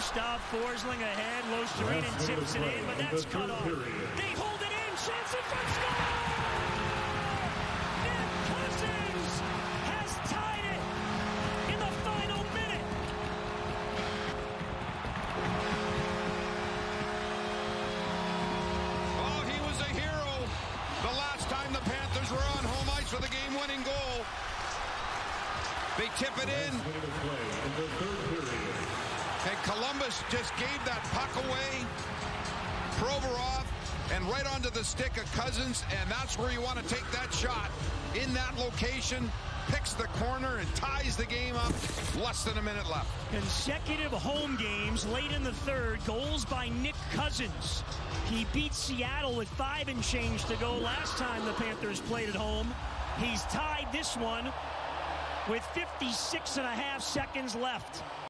Gustav Forsling ahead. Losterinen tips it in, but that's cut off. They hold it in. Chance in front. Score! Nick Cousins has tied it in the final minute. Oh, he was a hero the last time the Panthers were on home ice with a game-winning goal. They tip it in. And Columbus just gave that puck away. Provorov and right onto the stick of Cousins, and that's where you want to take that shot. In that location, picks the corner and ties the game up. Less than a minute left. Consecutive home games late in the third. Goals by Nick Cousins. He beat Seattle with 5 and change to go last time the Panthers played at home. He's tied this one with 56.5 seconds left.